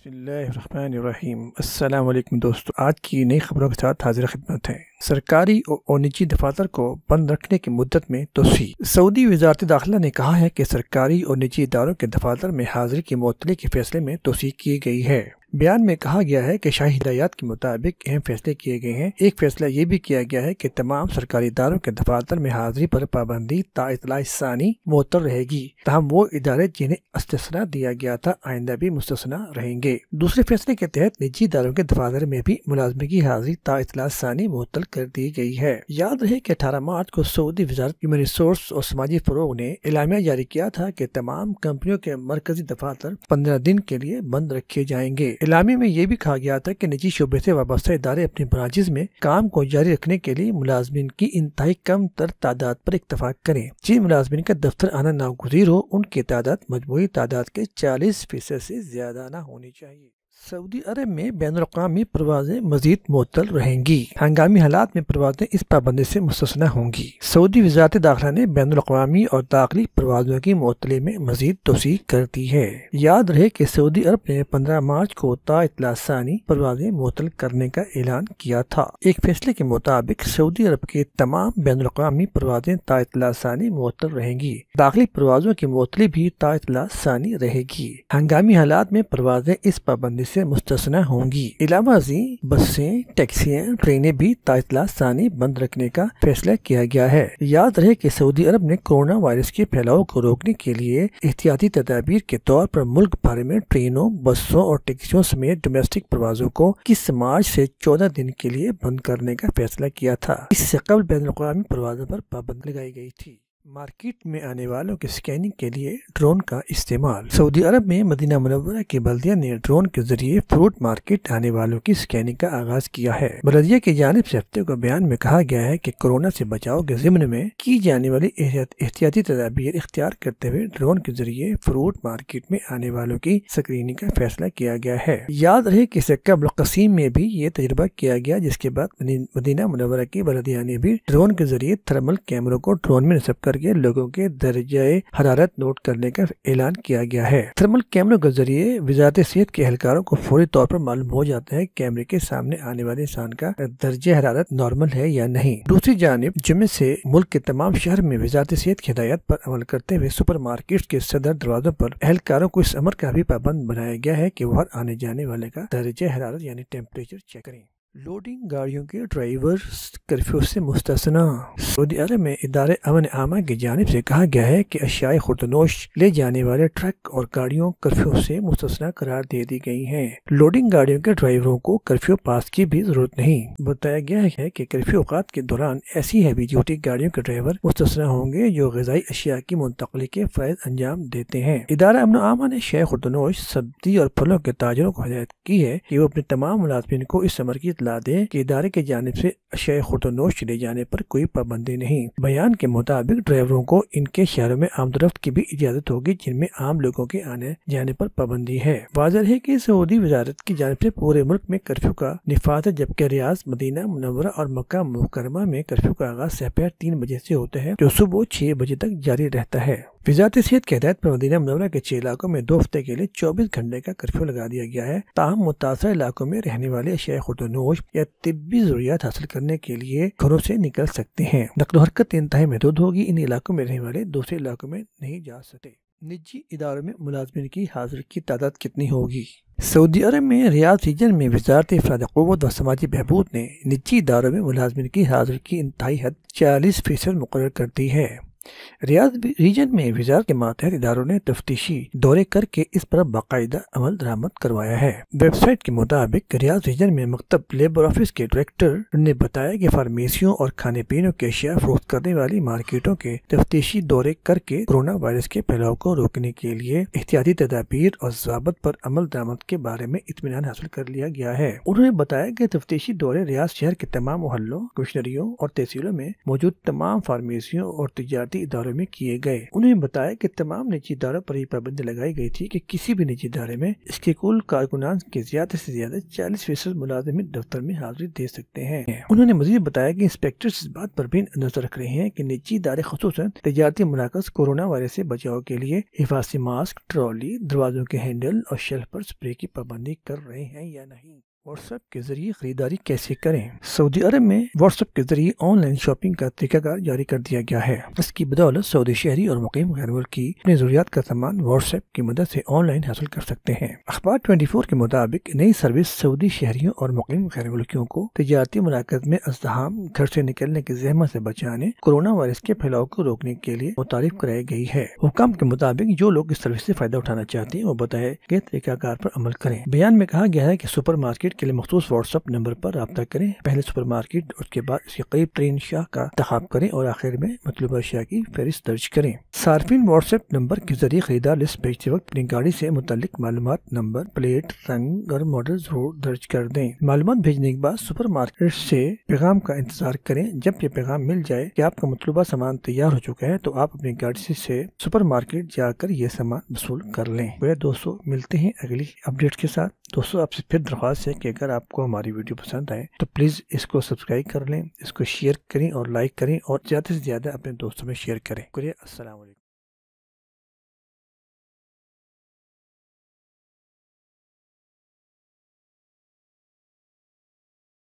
بسم اللہ الرحمن الرحیم۔ السلام علیکم دوستو، آج کی نئی خبروں کے ساتھ حاضر خدمت ہے۔ سرکاری اور نجی دفاتر کو بند رکھنے کی مدت میں توسیع۔ سعودی وزارت داخلہ نے کہا ہے کہ سرکاری اور نجی اداروں کے دفاتر میں حاضری کی معطلی کے فیصلے میں توسیع کی گئی ہے۔ بیان میں کہا گیا ہے کہ شاہی ہدایات کے مطابق اہم فیصلے کیے گئے ہیں۔ ایک فیصلہ یہ بھی کیا گیا ہے کہ تمام سرکاری اداروں کے دفاتر میں حاضری پر پابندی تا اطلاع ثانی معطل رہے گی، تاہم وہ ادارے جنہیں استثناء دیا گیا تھا آئندہ بھی مستثنیٰ رہیں گے۔ دوسرے فیصلے کے تحت نجی اداروں کے دفاتر میں بھی ملازمین کی حاضری تا اطلاع ثانی معطل کر دی گئی ہے۔ یاد رہے کہ 18 مارچ کو سعودی وزارت ہیومن ریسورس اور سماجی فروغ نے اعلامیہ جاری کیا تھا کہ تمام کمپنیوں کے مرکزی دفاتر 15 دن کے لیے بند رکھے جائیں گے۔ اعلامیہ میں یہ بھی کہا گیا تھا کہ نجی شعبے سے وابستہ ادارے اپنی برانچز میں کام کو جاری رکھنے کے لیے ملازمین کی انتہائی کم تر تعداد پر اکتفا کریں۔ جن ملازمین کا دفتر آنا ناگزیر ہو، ان کی تعداد مجموعی تعداد کے 40% سے زیادہ نہ ہونی چاہیے۔ سعودی عرب میں بین الاقوامی پروازیں مزید معطل رہیں گی۔ ہنگامی حالات میں پروازیں اس پابندی سے مستثنیٰ ہوں گی۔ سعودی وزارت داخلہ نے بین الاقوامی اور داخلی پروازوں کی معطلی میں مزید توسیع کر دی ہے۔ یاد رہے کہ سعودی عرب نے 15 مارچ کو تا اطلاع ثانی پروازیں معطل کرنے کا اعلان کیا تھا۔ ایک فیصلے کے مطابق سعودی عرب کی تمام بین الاقوامی پروازیں تا اطلاع ثانی معطل رہیں گی۔ داخلی پروازوں کی معطلی بھی تا اطلاع ثانی رہے گی۔ ہنگامی حالات میں پروازیں اس پابندی سے مستثنیٰ ہوں گی۔ علاوہ ازیں بسیں، ٹیکسیاں، ٹرینیں بھی تا اطلاع ثانی بند رکھنے کا فیصلہ کیا گیا ہے۔ یاد رہے کہ سعودی عرب نے کورونا وائرس کے پھیلاؤ کو روکنے کے لیے احتیاطی تدابیر کے طور پر ملک بھر میں ٹرینوں، بسوں اور ٹیکسیوں سمیت ڈومیسٹک پروازوں کو 21 مارچ سے 14 دن کے لیے بند کرنے کا فیصلہ کیا تھا۔ اس سے قبل بین الاقوامی پروازوں پر پابندی لگائی گئی تھی۔ مارکیٹ میں آنے والوں کی سکیننگ کے لیے ڈرون کا استعمال۔ سعودی عرب میں مدینہ منورہ کی بلدیہ نے ڈرون کے ذریعے فروٹ مارکیٹ آنے والوں کی سکیننگ کا آغاز کیا ہے۔ بلدیہ کی جانب سے ہفتے کو بیان میں کہا گیا ہے کہ کورونا سے بچاؤ کے ضمن میں کی جانے والی احتیاطی تدابیر اختیار کرتے ہوئے ڈرون کے ذریعے فروٹ مارکیٹ میں آنے والوں کی سکریننگ کا فیصلہ کیا گیا ہے۔ یاد رہے کہ اس سے قبل قصیم میں بھی یہ تجربہ کیا گیا، جس کے بعد مدینہ منورہ کی بلدیہ نے بھی ڈرون کے ذریعے تھرمل کیمروں کو ڈرون میں نصب کر کے لوگوں کے درجہ حرارت نوٹ کرنے کا اعلان کیا گیا ہے۔ تھرمل کیمروں کے ذریعے وزارت صحت کے اہلکاروں کو فوری طور پر معلوم ہو جاتا ہے کہ کیمرے کے سامنے آنے والے انسان کا درجہ حرارت نارمل ہے یا نہیں۔ دوسری جانب جمعے سے ملک کے تمام شہر میں وزارت صحت کی ہدایات پر عمل کرتے ہوئے سپر مارکیٹس کے صدر دروازوں پر اہلکاروں کو اس امر کا بھی پابند بنایا گیا ہے کہ وہ ہر آنے جانے والے کا درجہ حرارت یعنی ٹیمپریچر چیک کریں۔ لوڈنگ گاڑیوں کے ڈرائیور کرفیو سے مستثنیٰ۔ سعودی عرب میں ادارے امن عامہ کی جانب سے کہا گیا ہے کہ اشیاء خوردنوش لے جانے والے ٹرک اور گاڑیوں کرفیو سے مستثنیٰ قرار دے دی گئی ہیں۔ لوڈنگ گاڑیوں کے ڈرائیوروں کو کرفیو پاس کی بھی ضرورت نہیں۔ بتایا گیا ہے کہ کرفیو اوقات کے دوران ایسی ہیوی ڈیوٹی گاڑیوں کے ڈرائیور مستثنیٰ ہوں گے جو غذائی اشیاء کی منتقلی کے فرائض انجام دیتے ہیں۔ ادارہ امن عامہ نے اشیاء خوردنوش، سبزی اور پھلوں کے تاجروں کو ہدایت کی ہے کہ وہ اپنے تمام ملازمین کو اس امر کی اطلاع دیں کہ ادارے کی جانب سے اشیاء خوردنوش لے جانے پر کوئی پابندی نہیں۔ بیان کے مطابق ڈرائیوروں کو ان کے شہروں میں آمد و رفت کی بھی اجازت ہوگی جن میں عام لوگوں کے آنے جانے پر پابندی ہے۔ واضح ہے کہ سعودی وزارت کی جانب سے پورے ملک میں کرفیو کا نفاذ ہے، جبکہ ریاض، مدینہ منورہ اور مکہ مکرمہ میں کرفیو کا آغاز دوپہر 3 بجے سے ہوتا ہے جو صبح 6 بجے تک جاری رہتا ہے۔ وزارت صحت کی ہدایت پر مدینہ منورہ کے 6 علاقوں میں 2 ہفتے کے لیے 24 گھنٹے کا کرفیو لگا دیا گیا ہے، تاہم متاثرہ علاقوں میں رہنے والے اشیاء خوردنوش یا طبی ضروریات حاصل کرنے کے لیے گھروں سے نکل سکتے ہیں۔ نقل و حرکت انتہائی محدود ہوگی۔ ان علاقوں میں رہنے والے دوسرے علاقوں میں نہیں جا سکتے۔ نجی اداروں میں ملازمین کی حاضری کی تعداد کتنی ہوگی؟ سعودی عرب میں ریاض ریجن میں وزارت افراد قوت و سماجی بہبود نے نجی اداروں میں ملازمین کی حاضری کی انتہائی حد 40% مقرر کر دی ہے۔ ریاض ریجن میں وزارت کے ماتحت اداروں نے تفتیشی دورے کر کے اس پر باقاعدہ عمل درآمد کروایا ہے۔ ویب سائٹ کے مطابق ریاض ریجن میں مکتب لیبر آفس کے ڈائریکٹر نے بتایا کہ فارمیسیوں اور کھانے پینے کے اشیاء فروخت کرنے والی مارکیٹوں کے تفتیشی دورے کر کے کورونا وائرس کے پھیلاؤ کو روکنے کے لیے احتیاطی تدابیر اور ضوابط پر عمل درآمد کے بارے میں اطمینان حاصل کر لیا گیا ہے۔ انہوں نے بتایا کہ تفتیشی دورے ریاض شہر کے تمام محلوں، کمشنریوں اور تحصیلوں میں موجود تمام فارمیسیوں اور تجارتی تجارتی اداروں میں کیے گئے۔ انہوں نے بتایا کہ تمام نجی اداروں پر یہ پابندی لگائی گئی تھی کہ کسی بھی نجی ادارے میں اس کے کل کارکنان کے زیادہ سے زیادہ 40% ملازمین دفتر میں حاضری دے سکتے ہیں۔ انہوں نے مزید بتایا کہ انسپیکٹرز اس بات پر بھی نظر رکھ رہے ہیں کہ نجی ادارے خصوصاً تجارتی مراکز کورونا وائرس سے بچاؤ کے لیے حفاظتی ماسک، ٹرالی، دروازوں کے ہینڈل اور شیلف پر اسپرے کی پابندی کر رہے ہیں یا نہیں۔ واٹس ایپ کے ذریعے خریداری کیسے کریں؟ سعودی عرب میں واٹس ایپ کے ذریعے آن لائن شاپنگ کا طریقہ کار جاری کر دیا گیا ہے۔ اس کی بدولت سعودی شہری اور مقیم غیر ملکی اپنی ضروریات کا سامان واٹس ایپ کی مدد سے آن لائن حاصل کر سکتے ہیں۔ اخبار 24 کے مطابق نئی سروس سعودی شہریوں اور مقیم غیر ملکیوں کو تجارتی مراکز میں ازدحام، گھر سے نکلنے کی زحمت سے بچانے، کورونا وائرس کے پھیلاؤ کو روکنے کے لیے متعارف کرائی گئی ہے۔ حکام کے مطابق جو لوگ اس سروس سے فائدہ اٹھانا چاہتے ہیں وہ بتائے گئے طریقہ کار پر عمل کریں۔ بیان میں کہا گیا ہے کہ سپر مارکیٹ کے لیے مخصوص واٹس ایپ نمبر پر رابطہ کریں۔ پہلے سپر مارکیٹ، اس کے بعد اس کے قریب ترین شاہ کا انتخاب کریں اور آخر میں مطلوبہ اشیاء کی فہرست درج کریں۔ صارفین واٹس ایپ نمبر کے ذریعے خریدار لسٹ بھیجتے وقت اپنی گاڑی سے متعلق معلومات، نمبر پلیٹ، رنگ اور ماڈل ضرور درج کر دیں۔ معلومات بھیجنے کے بعد سپر مارکیٹ سے پیغام کا انتظار کریں۔ جب یہ پیغام مل جائے کہ آپ کا مطلوبہ سامان تیار ہو چکا ہے تو آپ اپنی گاڑی سے سپر مارکیٹ جا کر یہ سامان وصول کر لیں۔ دوستو ملتے ہیں اگلی اپڈیٹ کے ساتھ۔ دوستو آپ سے پھر درخواست ہے کہ اگر آپ کو ہماری ویڈیو پسند آئے تو پلیز اس کو سبسکرائب کر لیں، اس کو شیئر کریں اور لائک کریں اور زیادہ سے زیادہ اپنے دوستوں میں شیئر کریں۔ شکریہ، السلام علیکم۔